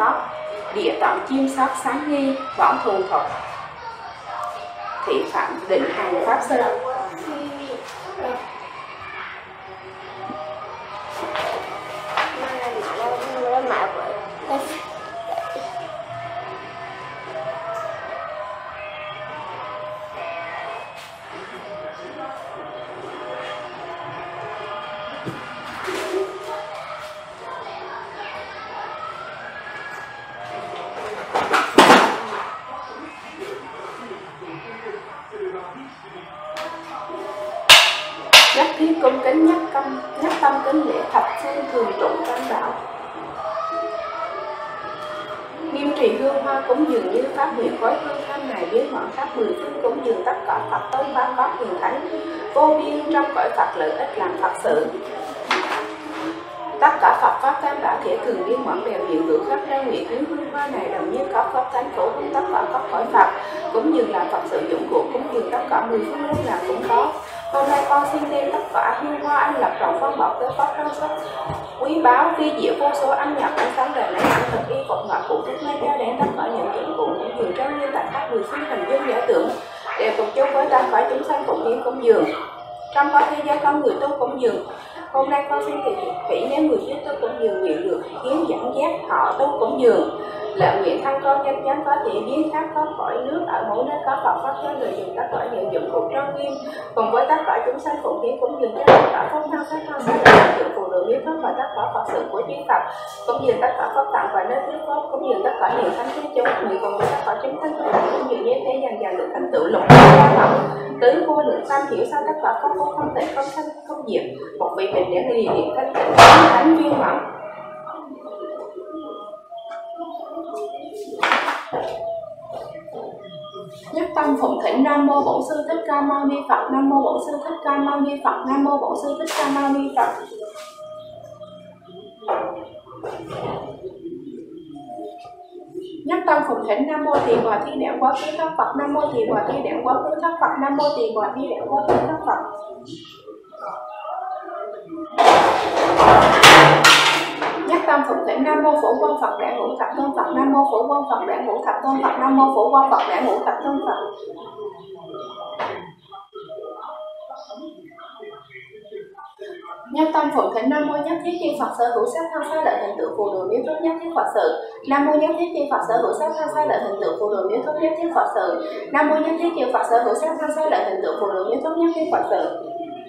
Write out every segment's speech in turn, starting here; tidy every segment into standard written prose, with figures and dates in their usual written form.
pháp, địa tạng chiêm sắc sáng nghi, võng thuần thục, thị phạm định hành pháp sư. Nhất thiết cung kính nhất tâm kính lễ thập phương thường trụ tam bảo. Nghiêm trì hương hoa cúng dường như pháp huyền khói hương thanh này biến mọi khắp mười phương cúng dường tất cả Phật tông pháp pháp hiền thánh vô biên trong cõi Phật lợi ích làm Phật sự. Tất cả Phật pháp tam bảo thể thường biến mọi đều hiện hữu khắp nơi nguyện hướng hương hoa này đồng như có pháp thánh phổ hướng tất cả các cõi Phật cúng dường làm Phật sự dụng cụ cúng dường tất cả mười phương lúc nào cũng có. Hôm nay con xin đem tất cả hương hoa anh lập trọng phong bọc tới pháp trang sức quý báu vi diệu vô số âm nhạc ánh sáng đời này ăn thực y phục ngọc cụ thức may cho đến tất cả những dụng cụ cũng dường trang như tại các mười phương hình dung giả tưởng đều cùng chung với tất cả chúng sanh phụng hiến cúng dường. Trong có thế giới con người tu cúng dường. Hôm nay con xin thị kỹ nếu người biết tu cúng dường nguyện được hiến dẫn dắt họ tu cúng dường. Lợi nguyện thân con chắc chắn có thể biến khác thoát khỏi nước ở mỗi nơi có Phật pháp cho người dùng tất cả những dụng cụ trang nghiêm cùng với tất cả chúng sanh phụng hiến cúng dường cho tất cả phong thăng sát thăng sát lợi tượng phù đồ miếu thoát và tất cả Phật sự của chư Phật cúng dường tất cả pháp tạng và nơi thuyết pháp cúng dường tất cả những thánh thế chúng người cùng với tất cả chúng sanh cúng dường như thế dần dần được thành tựu lục đa lậu tứ vô lượng tam hiểu sao tất cả các pháp không thể không sanh không diệt một vị bình để người hiện thanh tịnh thánh viên mãn. Nhất tâm phụng thỉnh Nam mô Bổn sư Thích Ca Mâu Ni Phật. Nam mô Bổn sư Thích Ca Mâu Ni Phật. Nam mô Bổn sư Thích Ca Mâu Ni Phật. Nhất tâm phụng thỉnh Nam mô Tỳ Bà Thi Đản Quá Khứ Thất Phật. Nam mô Tỳ Bà Thi Đản Quá Khứ Thất Phật. Nam mô Tỳ Bà Thi Đản Quá Khứ Thất Phật. Nhất tâm phụng thỉnh Nam mô Phổ Quang Phật Đản Ngũ Thập Tôn Phật. Nam mô Phổ Quang Phật Đản Ngũ Thập Tôn Phật. Nam mô Phổ Quang Phật Đản Ngũ Thập Tôn Phật. Nhất tâm phụng thỉnh Nam mô Nhất Thiết Chư Phật sở hữu sát thân xá lợi hình tượng phù đồ miếu thất nhất thiết Phật sự. Nam mô Nhất Thiết Chư Phật sở hữu sát thân xá lợi hình tượng phù đồ miếu thất nhất thiết Phật sự. Nam mô Nhất Thiết Chư Phật sở hữu sát thân xá lợi hình tượng phù đồ miếu thất nhất thiết Phật sự.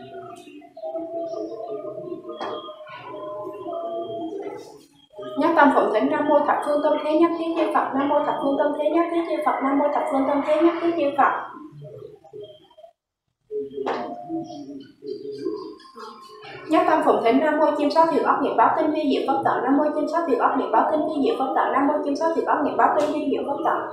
Nhất tâm phụng thỉnh Nam mô Thập Phương Tâm Thế Nhất Thiết Chư Phật. Nam mô Thập Phương Tâm Thế Nhất Thiết Chư Phật. Nam mô Thập Phương Tâm Thế Nhất Thiết Chư Phật. Nhất tâm phụng thỉnh Nam mô Chim Sáo Thiệt Ốc Nghiệp Báo Kinh Vi Diệu Pháp Tạng. Nam mô Chim Sáo Thiệt Ốc Nghiệp Báo Kinh Vi Diệu Pháp Tạng. Nam mô Chim Sáo Thiệt Ốc Nghiệp Báo Kinh Vi Diệu Pháp Tạng.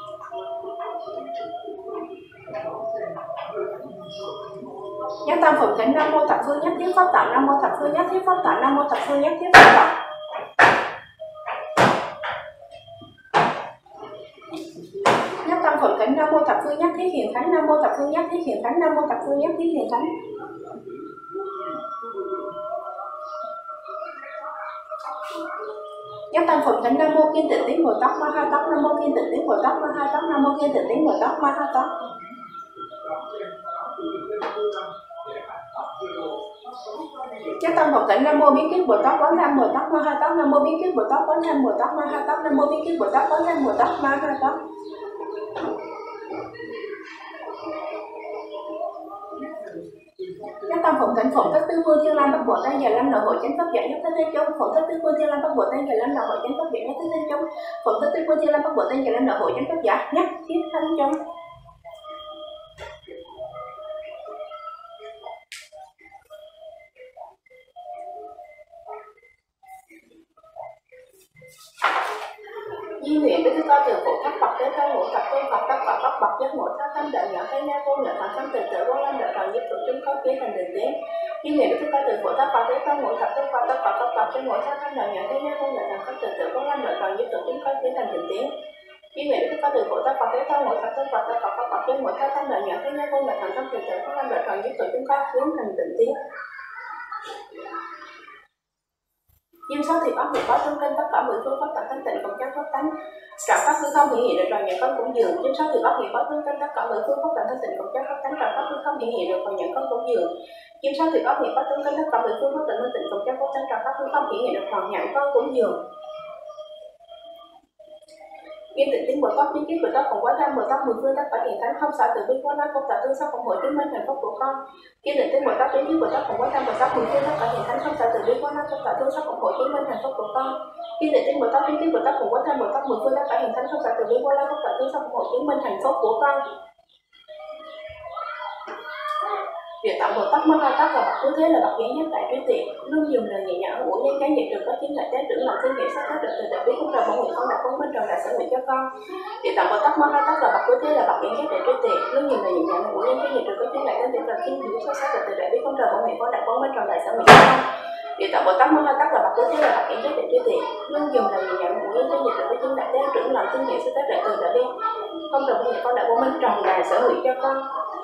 Nhất tâm phụng thỉnh Nam mô Thập Phương Nhất Thiết Pháp Tạng. Nam mô Thập Phương Nhất Thiết Pháp Tạng. Nam mô Thập Phương Nhất Thiết Pháp Tạng. Nhất tâm phụng thỉnh Nam mô Thập Phương Nhất Thiết Hiền Thánh. Nam mô Thập Phương Nhất Thiết Hiền Thánh. Nam mô Thập Phương Nhất Thiết Hiền Thánh. Nhất tâm phụng thỉnh Nam mô Kiên Tịnh Tiếng Bồ Tát Ma Ha Tát. Nam mô Kiên Tịnh Tiếng Bồ Tát Ma Ha Tát. Nam mô Kiên Tịnh Tiếng Bồ Tát Ma Ha Tát. Nhất tâm phụng thỉnh Nam mô Biến Kiết Bồ Tát Quán Tham Bồ Tát Ma Ha Tát. Nam mô Biến Kiết Bồ Tát Quán Tham Bồ Tát Ma Ha Tát. Nam mô Biến Kiết Bồ Tát Quán Tham Bồ Tát Ma Ha Tát. Nhất tâm phụng thỉnh Phụng Thích Tứ Phương Thiên Long Bát Bộ Tát Già Lam Nội Hội Chánh Pháp Giải Nhất Thế Thế Chúng. Phụng Thích Tứ Phương Thiên Long Bát Bộ Tát Già Lam Nội Hội Chánh Pháp Giải Nhất Thế Thế Chúng. Phụng Thích Tứ Phương Thiên Long Bát Bộ Tát Già Lam Nội Hội Chánh Pháp Giải Nhất Thiết Thanh Chúng. Di nguyện với con từ phụ thất Phật đến thân ngũ thập tôn Phật tất cả các bậc giác ngộ thất thanh đợi nhận thấy na vô lượng phật thanh từ từ quan lâm đợi toàn giúp tụ chúng có kế thành định đến. Di nguyện với con từ phụ thất Phật đến thân ngũ thập tôn Phật tất cả các bậc giác ngộ thất thanh đợi nhận thấy na vô lượng phật thanh từ từ quan lâm đợi toàn giúp tụ chúng có kế thành định đến. Di nguyện với con từ phụ thất Phật đến thân ngũ thập tôn Phật tất cả các bậc giác ngộ thất thanh đợi nhận thấy na vô lượng phật thanh từ từ quan lâm đợi toàn giúp tụ chúng có kế thành định đến. Diêm sáu thì có có thông tin tất cả 10 phương pháp tận thanh tịnh cùng chánh pháp tánh. Trạm pháp hư không hiển hiện được rồi nhận con cũng dường. Diêm sáu thì có thông tin tất cả 10 phương pháp tận thanh tịnh cùng chánh pháp tánh. Trạm pháp hư không hiển hiện được rồi nhận con cũng dường. Diêm sáu thì có thông tin tất cả 10 phương pháp tận thanh tịnh cùng chánh pháp tánh. Trạm pháp hư không hiển hiện được rồi nhận con cũng dường. Yên tĩnh tính Bồ Tát biến kiếp Bồ Tát cùng quá tham Bồ Tát 10 phương tất cả hiền thánh không xả từ bi vô năng không tạo tương sắc không hội chứng minh hạnh phúc của con. Yên tĩnh tính Bồ Tát biến kiếp Bồ Tát cùng quá tham Bồ Tát 10 phương tất cả hiền thánh không xả từ bi vô năng không tạo tương sắc không hội chứng minh hạnh phúc của con. Yên tĩnh tính Bồ Tát biến kiếp Bồ Tát cùng quá tham Bồ Tát 10 phương tất cả hiền thánh không xả từ bi vô năng không tạo tương sắc không hội chứng minh hạnh phúc của con. Địa tạng Bồ Tát Ma Ha Tát là bậc cứu thế là bậc duy nhất tại trí tuệ, luôn dùng lời nhẹ nhàng của nhân cái nhiệt được có chính lại tế trưởng lòng thiên nghĩa sắc hết được từ đại bi không trời bổn nguyện con đạt công minh tròn đại sở nguyện cho con. Địa tạng Bồ Tát Ma Ha Tát là bậc cứu thế là bậc duy nhất tại trí tuệ, luôn dùng lời nhẹ nhàng của nhân cái nhiệt được có chính lại tế trưởng lòng thiên nghĩa sắc hết được từ đại bi không trời bổn nguyện con đạt công minh tròn đại sở nguyện cho con. Địa tạng Bồ Tát Ma Ha Tát là bậc cứu thế là bậc duy nhất tại trí tuệ, luôn dùng lời nhẹ nhàng của nhân cái nhiệt được có chính lại tế trưởng lòng thiên nghĩa sắc hết được từ đại bi không trời bổn nguyện con đạt công minh tròn đại sở nguyện cho con.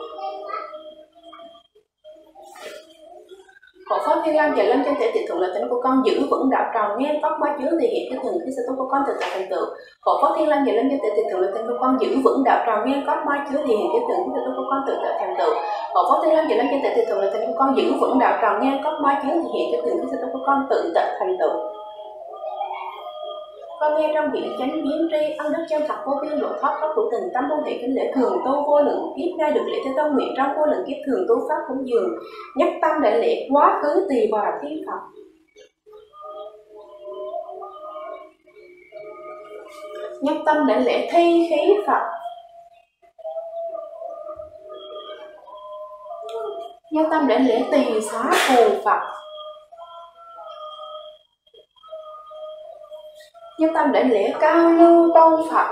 Hộ pháp Thiên Lam và Lâm trên thể tịch thuận là tính của con giữ vững đạo tròn nghe tóc má chứa thể hiện cái thường khi sự tốt của con từ tại thành tựu. Hộ pháp Thiên Lam và Lâm trên thể tịch thuận là tính của con giữ vững đạo tròn nghe tóc má chứa thể hiện cái thường khi sự tốt của con từ tại thành tựu. Hộ pháp Thiên Lam và Lâm trên thể tịch thuận là tính của con giữ vững đạo tròn nghe tóc má chứa thể hiện cái thường khi sự tốt của con tự tại thành tựu. Con nghe trong vị chánh biến tri ân đức chân thật vô biên độ thoát pháp hữu tình tâm môn hệ kính lễ thường tu vô lượng kiếp nay được lễ thế tông nguyện trong vô lượng kiếp thường tu pháp cúng dường nhất tâm đại lễ quá khứ tỳ bà thiên Phật. Nhất tâm đại lễ thi khí Phật. Nhất tâm đại lễ tỳ xá phù Phật. Nhất tâm đại lễ cao lưu tôn Phật.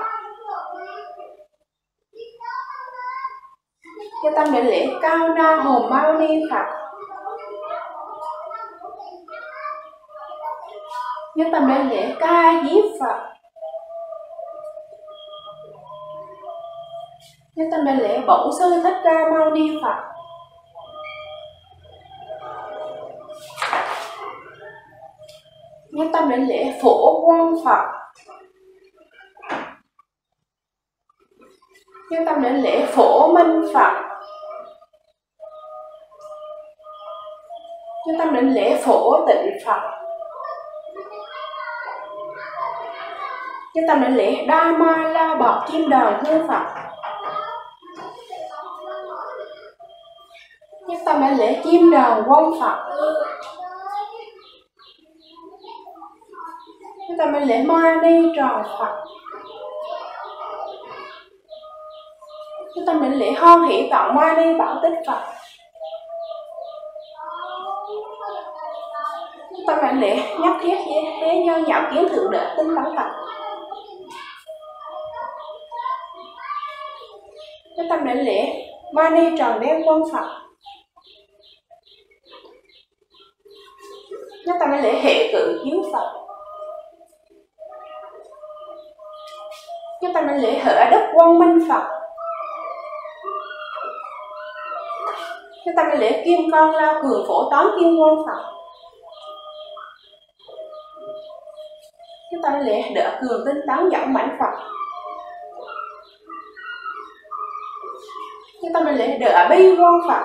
Nhất tâm đại lễ cao na hồn Mao Ni Phật. Nhất tâm đại lễ ca diếp Phật. Nhất tâm đại lễ bổn sư Thích Ca Mâu Ni Phật. Nhất tâm đại lễ Phổ Quang Phật. Nhất tâm đại lễ Phổ Minh Phật. Nhất tâm đại lễ Phổ Tịnh Phật. Nhất tâm đại lễ Đa Ma La Bọc Chim Đờn Hương Phật. Nhất tâm đại lễ Chim Đờn Quang Phật. Nhất tâm đại lễ Ma Ni Tròn Phật. Nhất tâm đại lễ Hoan Hỷ Tọa Ma Ni Bảo Tích Phật. Nhất tâm đại lễ Nhất Thiết Thế Nhân Nhạo Kiến Thượng Đệ Tinh Tấn Phật. Nhất tâm đại lễ Ma Ni Tròn Đen Quân Phật. Nhất tâm đại lễ Hệ Cự Chiếu Phật. Nhất tâm đại lễ Hở Đức Quang Minh Phật. Nhất tâm đại lễ Kim Cang Lao Cường Phổ Tán Kim Quang Phật. Nhất tâm đại lễ Đỡ Cường Tinh Tán Dẫn Mãnh Phật. Nhất tâm đại lễ Đỡ Bi Quang Phật.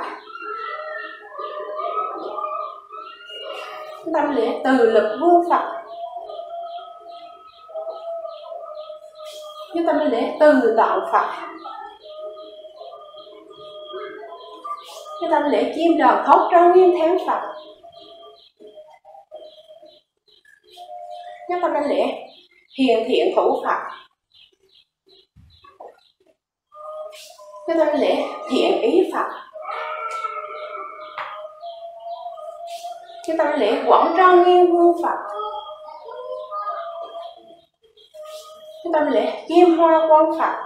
Nhất tâm đại lễ Từ Lực Vương Phật. Nhất tâm đại lễ Từ Tạng Phật. Nhất tâm đại lễ Chim Đờn Khóc Trang Nghiêm Thắng Phật. Nhất tâm đại lễ Hiền Thiện Thủ Phật. Nhất tâm đại lễ Thiện Ý Phật. Nhất tâm đại lễ Quảng Trang Nghiêm Vương Phật. Nhất tâm đại lễ Kim Hoa Quang Phật.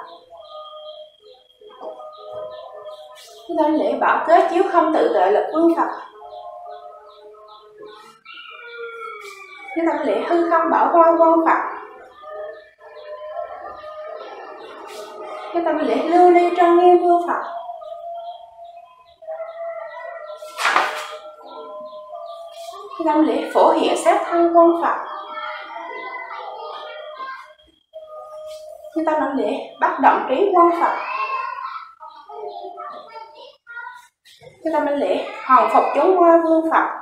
Nhất tâm đại lễ Bảo Kế Chiếu Không Tự Tuệ Lực Vương Phật. Nhất tâm đại lễ Hư Không Bảo Hoa Quang Phật. Nhất tâm đại lễ Lưu Ly Trang Nghiêm Vương Phật. cái tâm lý phổ hiện sát thân quân Phật, cái tâm lý bắt động trí quân Phật, cái tâm lý hòn phục chúng hoa vương Phật,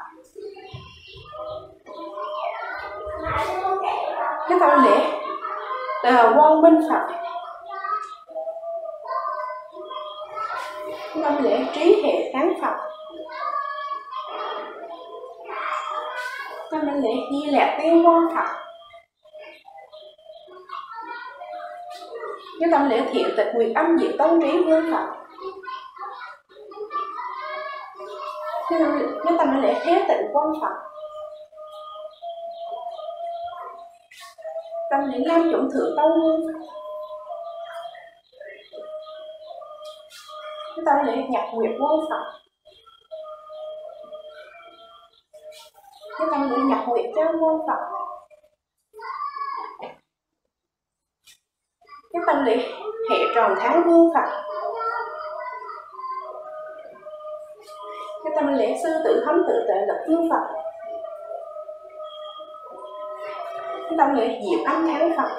cái tâm lý quang minh Phật, cái tâm lý trí hệ tán Phật, cái tâm lý di lạc tiên quang Phật, cái tâm lý thiện tịch nguyệt âm diệt tông trí vương Phật, cái tâm lý thế tịnh quang Phật, tâm lý lam chủng thượng tông vương Phật, cái tâm lý nhật nguyệt quang Phật, cái tâm lý nhật nguyệt trang quang Phật, cái tâm lý hệ tròn tháng vương Phật, cái tâm lý sư tử thấm tự tệ lực vương Phật, cái tâm lý diệu âm tháng Phật,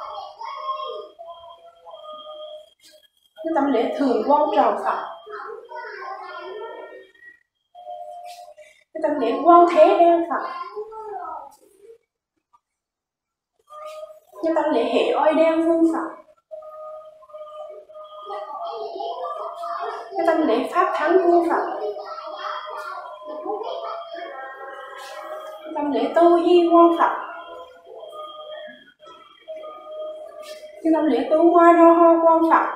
cái tâm lý thường quang tròn Phật, cái tâm lý quang thế đen Phật, cái tâm lý hệ oai đen vương Phật, cái tâm lý pháp thắng vương Phật, cái tâm lý tu di quang Phật, cái tâm lý tu hoa đo ho quang Phật,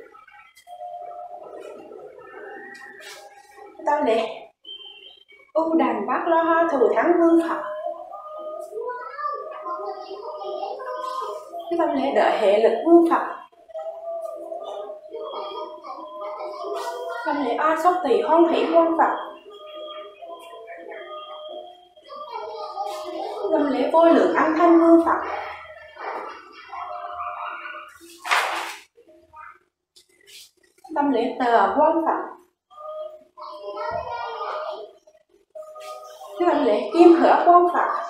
cái tâm lý u đàn bát lo ho thù thắng vương Phật, cái tâm lý đợi hệ lực vương Phật, tâm lý a sốc tỳ hoan hỷ quang Phật, tâm lý vô lượng âm thanh vương Phật, tâm lý tờ quang Phật, cái tâm lý kim hửa quang Phật,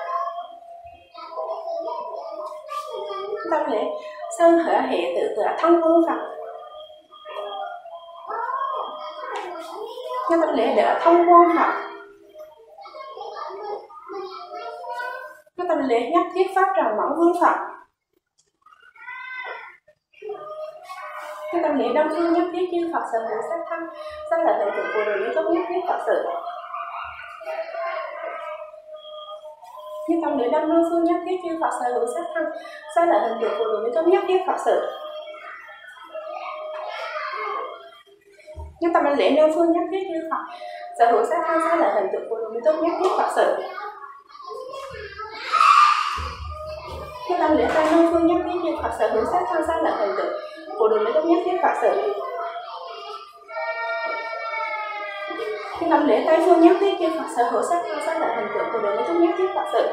cái tâm lý sơn hửa hệ tự tựa thân vương Phật, cái tâm lý đỡ thông quang Phật, cái tâm lý nhất thiết pháp tròn mẫu vương Phật, cái tâm lý đông phương nhất thiết chư Phật sở hữu sát thân, sát là thể tượng của đời lý tốt nhất thiết Phật sự. Cái tâm lý đông phương nhất thiết chư Phật sở hữu sát thân, sát là hình tượng của đời lý tốt nhất thiết Phật sự. Cái tâm lý đông phương nhất thiết chư Phật sở hữu sát thân, sát là hình tượng của đời lý tốt nhất thiết Phật sự. Cái tâm lý tam đông phương nhất thiết chư Phật sở hữu sát thân, sát là hình tượng của đường lý tốt nhất thiết Phật sự. Cái tâm lý tây phương nhất thiết chư Phật sở hữu sát thân, sát là hình tượng của đường lý tốt nhất thiết Phật sự.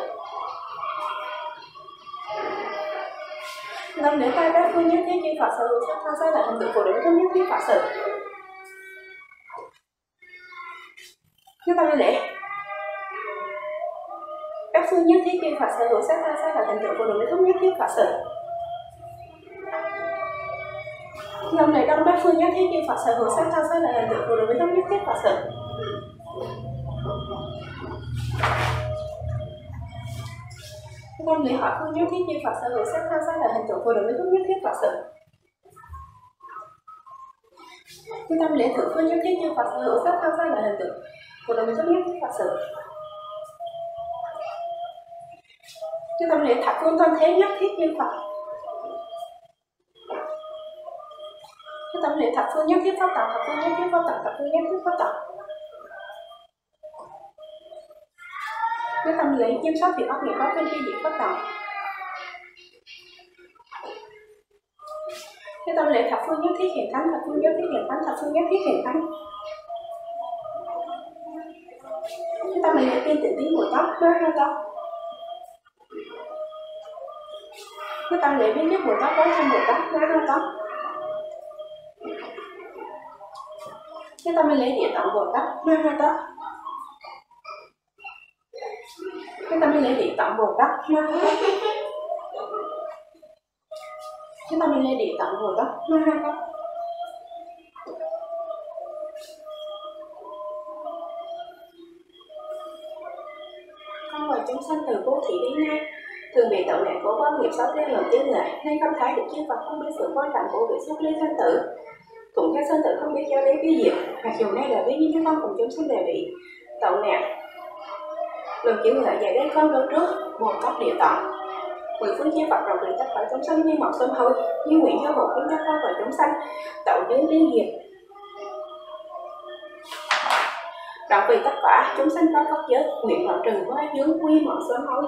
Cái tâm lý tây bắc phương nhất thiết chư Phật sở hữu sát thân, sát là hình tượng của đường lý tốt nhất thiết Phật sự. Cái tâm lý các phương nhất thiết chư Phật sở hữu sát thân, sát là hình tượng của đường lý tốt nhất thiết Phật sự. Lòng này đông bắc phương nhất thiết chư Phật sở hữu sát thân, sát là hình tượng của đường lý tốt nhất thiết Phật sự. Tâm lý hỏi phương nhất thiết chư Phật sở hữu sát thân, sát là hình tượng của đường lý tốt nhất thiết Phật sự. Cái tâm lý thượng phương nhất thiết chư Phật sở hữu sát thân, sát là hình tượng của đường lý tốt nhất thiết Phật sự. Cái tâm lý thập phương tâm thế nhất thiết chư Phật. Cái tâm lý thập phương nhất thiết pháp tạng, thập phương nhất thiết pháp tạng, thập phương nhất thiết pháp tạng. Cái tâm lý chiêm sát thì óc nghiệp pháp trên tri diện pháp tạng. Cái tâm lý thập phương nhất thiết hiện thánh, thập phương nhất thiết hiện thánh, thập phương nhất thiết hiện thánh. Cái tâm lý tiên tịnh tiếng Bồ Tát, hơi hơi tóc. Cái tâm lý biến nhất Bồ Tát, có thân Bồ Tát, hơi hơi tóc. Cái tâm lý địa tạng Bồ Tát, hơi hơi tóc. Chúng ta mới lấy địa tạng Bồ Tát Ma Ha Tát. Chúng ta mới lấy địa tạng Bồ Tát Ma Ha Tát. Con và chúng sanh từ vô thị đến nay thường bị tội nạn của quan nghiệp xấu đến lần tiếng lệ, nên không thấy được chư Phật không biết sự quan trọng của việc xuất ly sanh tử. Cũng các sanh tử không biết cho lấy ví dụ, mặc dù đây là ví như các con cùng chúng sanh đều bị tội nạn. Lần chữ ngợi dạy đến con đối trước Bồ Tát Địa Tạng, mười phương chư Phật rộng rãi tất cả chúng sanh như một sớm hơi, như nguyện cho hộ khiến các con và chúng sanh tậu đến liên diệt. Đoạn vì tất cả chúng sanh có các giới nguyện vọng trừ hóa dướng quy mọi sớm hối.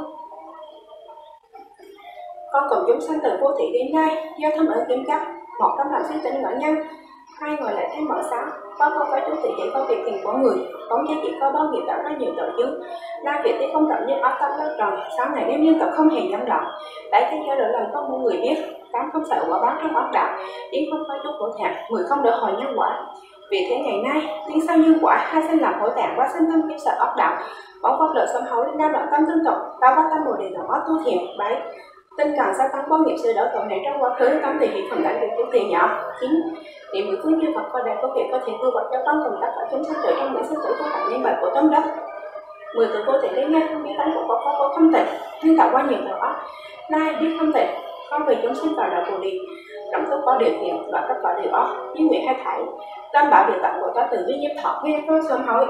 Con cùng chúng sanh từ vô thị đến nay do thâm ở kiểm chấp, một tâm làm suy tính ngõ nhân, hai ngồi lại thêm mở sáng. Con không phải chú thị chỉ có việc tiền của người, vốn chỉ có bao nghiệp tạo ra nhiều tội dướng. Nay việc tí không trọng như ác tâm lớp tròn, sáng ngày đêm liên tục không hề gián đoạn. Tại thế do lỗi lầm không muốn người biết, tám không sợ quả báo trong ác đạo, ý không phải chút khổ thẹn, mười không đỡ hồi nhân quả. Vì thế ngày nay, tiếng sau như quả, hai sinh làm hối tạng và sinh tâm kiếp sợ ác đạo, bóng pháp lợi sớm hối, đa đoạn tâm tương tục, tao bắt tâm bồ đề làm ác tu thiện, bái. Tinh càng gia tăng quan nghiệp sự đỡ tội này trong quá khứ, tâm thì hiện phần lãnh được chút tiền nhỏ. 9. Niệm mười phương chư Phật coi đại có việc có thể vua vật cho con cùng tất cả chúng sanh tử trong những sinh tử của hạnh niệm bài của tâm đất. 10 từ vô thể đến ngay không biết tánh của Phật có không tịnh, nhưng tạo qua nhiều tội ác. Nay biết không tịnh, con vì chúng sinh vào đạo Bồ Đề, trọng thức có điều kiện, loại tất cả điều ác, như nguyện hay thải. Tam bảo điều tặng của ta từ bi giúp thọ nghe con sớm hối.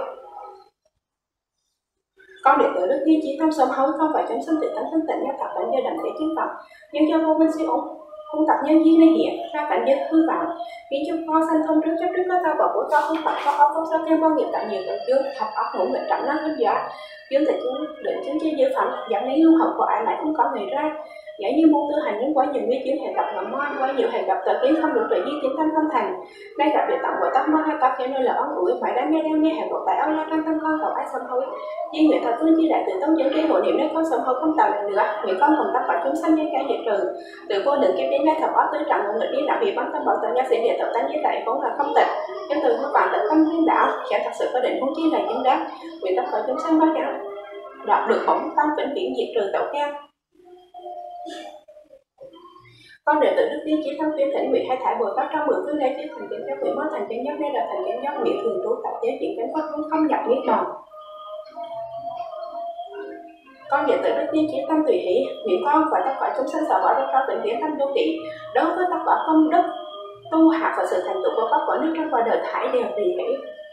Con đệ tử Đức Thiên Chí tâm sớm hối, không phải chúng sinh tự tánh thanh tịnh nhất thập cảnh do đảnh thể chứng Phật, nhưng cho vô minh siêu ung, không tập nhân duyên nên hiện ra cảnh giới hư vọng, khiến cho con sanh thông trước chấp trước có ta và của con không phải có óc không sao thêm bao nghiệp tại nhiều tội chướng thập óc ngũ nguyện trọng năng hết giá, dương thể chứng định chứng chi giới phẩm dẫn đến lưu hậu của ai lại không có người ra. Giả như môn tư hành những quá nhiều nguy chứng hẹn gặp ngầm ngoan, quá nhiều hẹn gặp tự kiến không đủ tuệ di tiến tâm không thành. Nay gặp địa tạng Bồ Tát Ma Ha Tát cho nên là ấn ủi phải đam mê hẹn gặp tại áo la trong tâm con cầu ai sớm hối. Di nguyện thập phương chi đại từ tông chứng trí hộ niệm nếu con sớm hối không tạo được nữa, nguyện con cùng tất cả chúng sanh nhân cái diệt trừ. Từ vô lượng kiếp đến nay thập ác tứ trọng ngũ nghịch đi đạo vì bắn tâm bảo tận giác sĩ địa thập tánh với đại vốn là không tịch. Trong từ vô vạn tận không thiên đạo, chẳng thật sự có định huống chi là chứng đắc. Nguyện tất cả chúng sanh bao giờ đạt được bổn tâm vĩnh viễn diệt trừ tội khen. Con đệ tử Đức Thiên Chí thông tuyên thỉnh nguyện hay thải Bồ Tát trong 10 phương đây chứ thành kiến giác nguyện mới thành kiến giác đây là thành kiến giác nguyện thường trú tại giới chuyện chánh pháp không nhập niết bàn. Con đệ tử Đức Thiên Chí tâm tùy hỷ, nguyện con và tất cả chúng sanh sợ bỏ đất cao tịnh tiến tâm tu trị, đối với tất cả công đức tu hạ và sự thành tựu của pháp quả nước trong và đời thải đều tùy hỷ.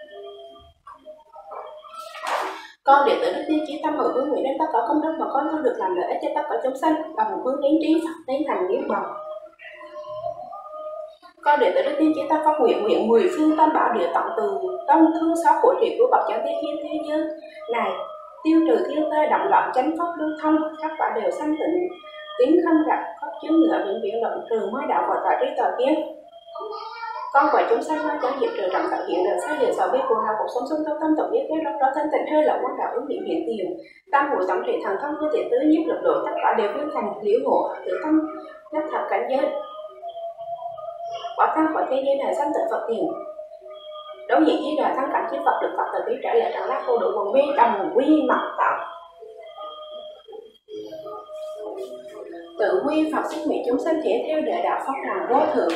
Con đệ tử Đức Thiên Chí tâm hồi hướng nguyện đến tất cả công đức mà con thu được làm lợi ích cho tất cả chúng sanh, đồng hướng đến trí Phật đến thành niết bàn. Con đệ tử Đức Thiên Chí tâm phát nguyện 10 phương tam bảo địa tạng từ tâm thương xót khổ trị của bậc chẳng thế thiên thế giới này, tiêu trừ thiên tai động loạn chánh pháp lưu thông, các quả đều sanh tịnh, tiếng không gặp pháp chướng ngựa vĩnh viễn luận trừ mới đạo và tọa trí tọa kiến. Con và chúng sanh mau chóng diệt trừ trọng tạo hiện đời sai điều xấu biết của hào cuộc sống sống tốt tâm tục biết cái đó thanh tịnh hơi lậu quan đạo ứng niệm hiện tiền tam hội tổng trị thần thông của thể tứ nhiếp lực độ tất cả đều biến thành liễu ngộ tự tâm nhất thập cảnh giới quả thân khỏi thế giới này sanh tịnh Phật tiền đối diện với đời thắng cảnh chư Phật được Phật từ bi trả lại tràng lát vô độ quần bi đồng quy mặt tạo tự quy Phật sức nguyện chúng sanh thể theo đệ đạo pháp làm vô thượng.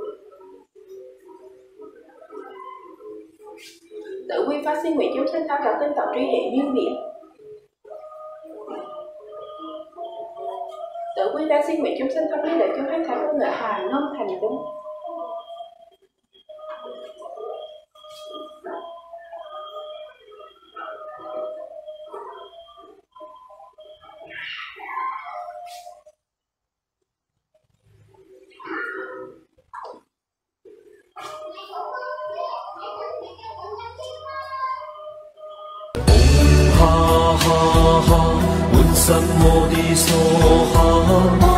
Tự quy phát sinh nguyện chúng sanh cao cả tinh tộc trí hệ như biển. Tự quy ta sinh nguyện chúng sanh thông lý để chúng hết thảy của ngựa hà nông thành đúng. Sam Mô Đi So Ha